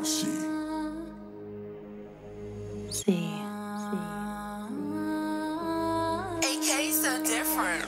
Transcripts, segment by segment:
AK so different.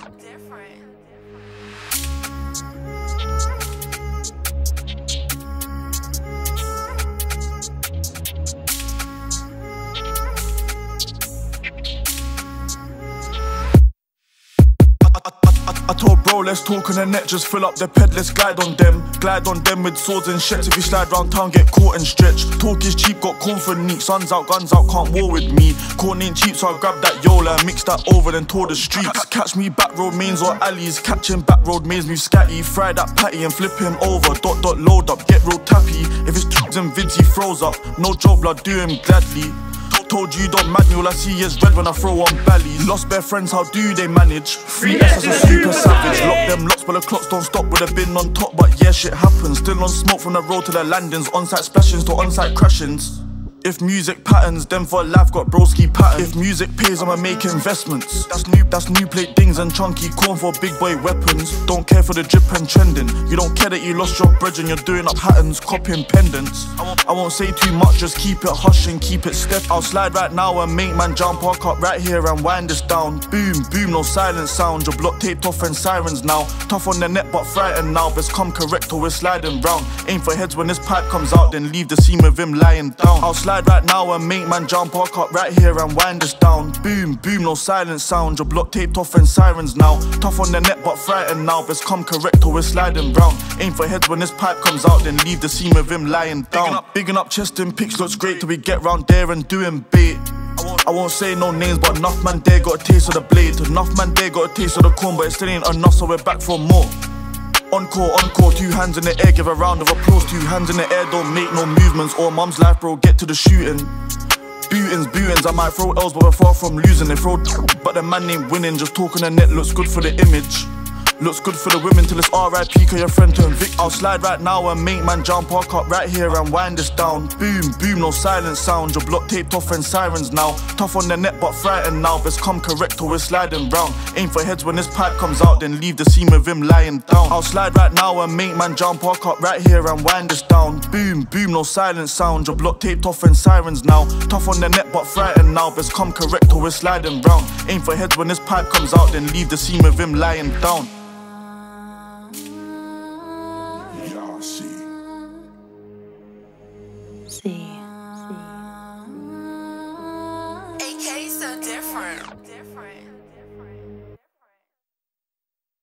I told bro, let's talk on the net, just fill up the ped, let's glide on them. Glide on them with swords and shits. If you slide round town, get caught and stretched. Talk is cheap, got corn for neat. Suns out, guns out, can't war with me. Corn ain't cheap, so I grab that Yola and mix that over, then tore the streets. Catch me back road mains or alleys, catching back road mains, move scatty. Fry that patty and flip him over. Dot load up, get real tappy. If it's tubes and vids, he froze up. No joke, blood, do him gladly. Told you don't mad me, all I see is red when I throw on belly. Lost bare friends, how do they manage? 3S as a super savage. Lock them locks, but the clocks don't stop. Would've been on top, but yeah, shit happens. Still on smoke from the road to the landings. On-site splashings to on-site crashings. If music patterns, then for life got broski pattern. If music pays, I'ma make investments. That's new plate things and chunky corn for big boy weapons. Don't care for the drip and trending. You don't care that you lost your bread and you're doing up patterns, copying pendants. I won't say too much, just keep it hush and keep it step. I'll slide right now and make man jump, park up right here and wind this down. Boom, boom, no silent sound. Your block taped off and sirens now. Tough on the net but frightened now. Best come correct or we're sliding round. Aim for heads when this pipe comes out, then leave the scene with him lying down. I'll slide right now and make man jump, park up right here and wind this down. Boom, boom, no silent sound. Your block taped off and sirens now. Tough on the net but frightened now. Best come correct or we're sliding round. Aim for heads when this pipe comes out, then leave the scene with him lying down. Bigging up chest and pics looks great till we get round there and doing bait. I won't say no names, but enough man there got a taste of the blade. Enough man there got a taste of the corn, but it still ain't enough, so we're back for more. Encore, 2 hands in the air, give a round of applause. 2 hands in the air, don't make no movements. Or mum's life, bro, get to the shooting. Bootings, I might throw L's, but we're far from losing. They throw but the man ain't winning. Just talk on the net looks good for the image. Looks good for the women till it's RIP, cause your friend turned Vic. I'll slide right now and make man jump, park up right here and wind this down. Boom, boom, no silent sound. Your block taped off and sirens now. Tough on the net but frightened now. Best come correct or we're sliding round. Aim for heads when this pipe comes out, then leave the scene with him lying down. I'll slide right now and make man jump, park up right here and wind this down. Boom, boom, no silent sound. Your block taped off and sirens now. Tough on the net but frightened now. Best come correct or we're sliding round. Aim for heads when this pipe comes out, then leave the scene with him lying down.